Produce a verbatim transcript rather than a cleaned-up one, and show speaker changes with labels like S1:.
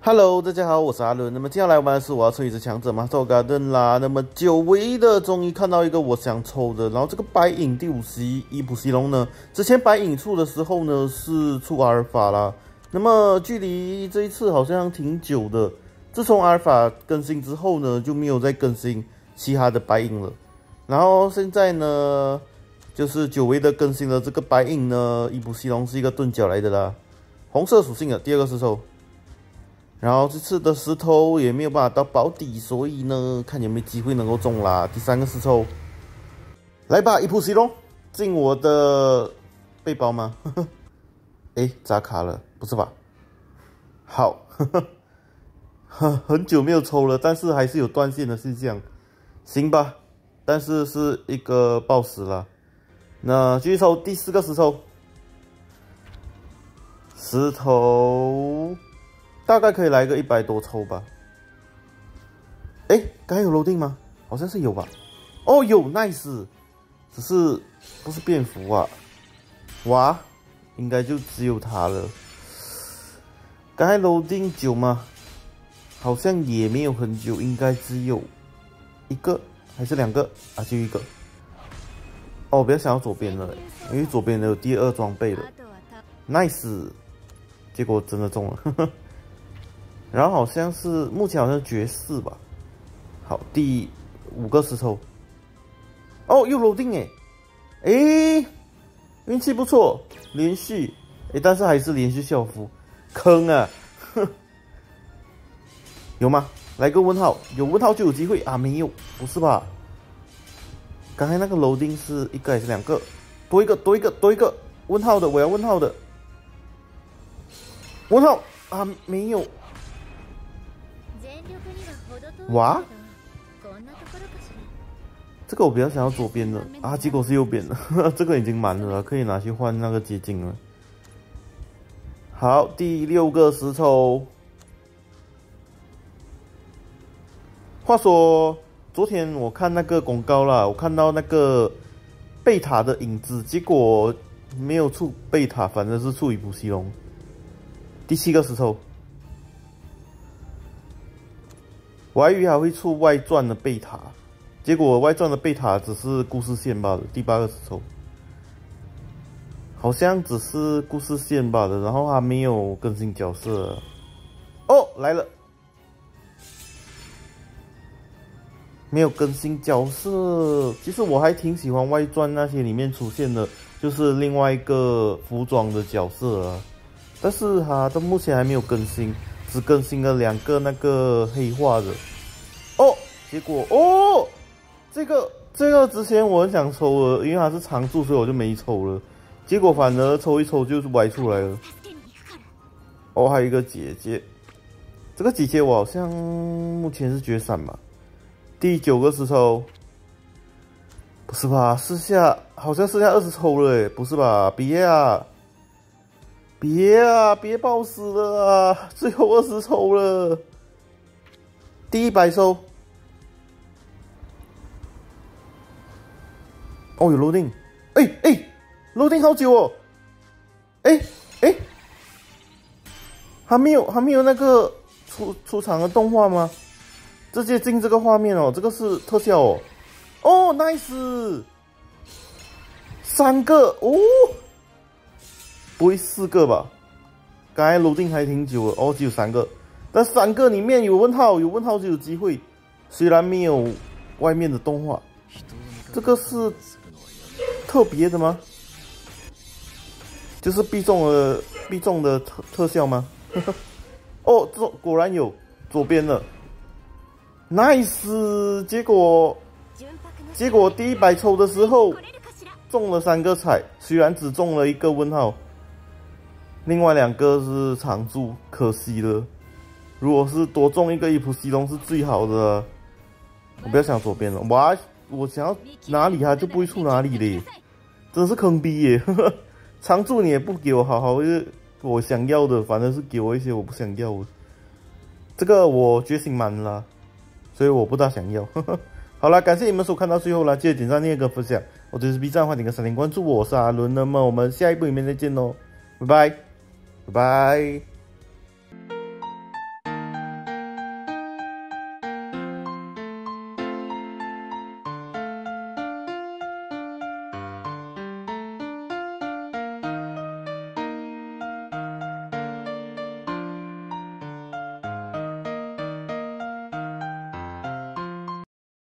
S1: Hello， 大家好，我是阿伦。那么接下来玩的是我要抽一只强者马兽 Garden 啦。那么久违的，终于看到一个我想抽的。然后这个白影第五十一伊普西龙呢，之前白影出的时候呢是出阿尔法啦。那么距离这一次好像挺久的。自从阿尔法更新之后呢，就没有再更新其他的白影了。然后现在呢，就是久违的更新了这个白影呢，伊普西龙是一个钝角来的啦，红色属性的第二个石头。 然后这次的石头也没有办法到保底，所以呢，看有没有机会能够中啦。第三个石头，来吧，伊普西龙进我的背包吗？哎，砸卡了，不是吧？好，很久没有抽了，但是还是有断线的现象。行吧，但是是一个暴食了。那继续抽第四个石头，石头。 大概可以来个一百多抽吧。哎，刚才有 loading 吗？好像是有吧。哦，有 nice， 只是不是蝙蝠啊？哇，应该就只有它了。刚才 loading 久吗？好像也没有很久，应该只有一个还是两个啊？就一个。哦，不要想到左边了，因为左边有第二装备了。nice， 结果真的中了。呵呵 然后好像是目前好像爵士吧。好，第五个石头。哦，又 loading 哎，哎，运气不错，连续哎，但是还是连续校服，坑啊！哼，有吗？来个问号，有问号就有机会啊？没有，不是吧？刚才那个 loading 是一个还是两个？多一个，多一个，多一个问号的，我要问号的。问号啊，没有。 哇，这个我比较想要左边的啊，结果是右边的，这个已经满了，可以拿去换那个结晶了。好，第六个石头。话说，昨天我看那个广告啦，我看到那个贝塔的影子，结果没有出贝塔，反正是出伊普西龙。第七个石头。 我还以为还会出外传的贝塔，结果外传的贝塔只是故事线罢了。第八个石头，好像只是故事线罢了，然后还没有更新角色。哦，来了，没有更新角色。其实我还挺喜欢外传那些里面出现的，就是另外一个服装的角色啊，但是它到目前还没有更新。 只更新了两个那个黑化的哦，结果哦，这个这个之前我很想抽了，因为它是常驻，所以我就没抽了。结果反而抽一抽就歪出来了。哦，还有一个姐姐，这个姐姐我好像目前是绝闪吧。第九个石头，不是吧？剩下好像剩下二十抽了诶，不是吧？别啊！ 别啊！别爆死了啊！最后二十抽了，第一百抽。哦，有 loading， 哎哎 ，loading 好久哦。哎哎，还没有还没有那个出出场的动画吗？直接进这个画面哦，这个是特效哦。哦 ，nice， 三个哦。 不会四个吧？刚才 loading 还挺久了哦，只有三个，但三个里面有问号，有问号就有机会。虽然没有外面的动画，这个是特别的吗？就是必中的必中的特特效吗？哦，这果然有左边的 ，nice！ 结果结果第一百抽的时候中了三个彩，虽然只中了一个问号。 另外两个是常驻，可惜了。如果是多中一个伊普西龙是最好的。我不要想左边了，哇！我想要哪里它就不会出哪里嘞，真是坑逼耶！常驻你也不给我好好的我想要的，反正是给我一些我不想要的。这个我决心满了，所以我不大想要。好了，感谢你们收看到最后啦，记得点赞、订阅跟分享。我这是 B 站，欢迎点个三连关注我，我是阿伦。那么我们下一部影片再见喽，拜拜。拜拜。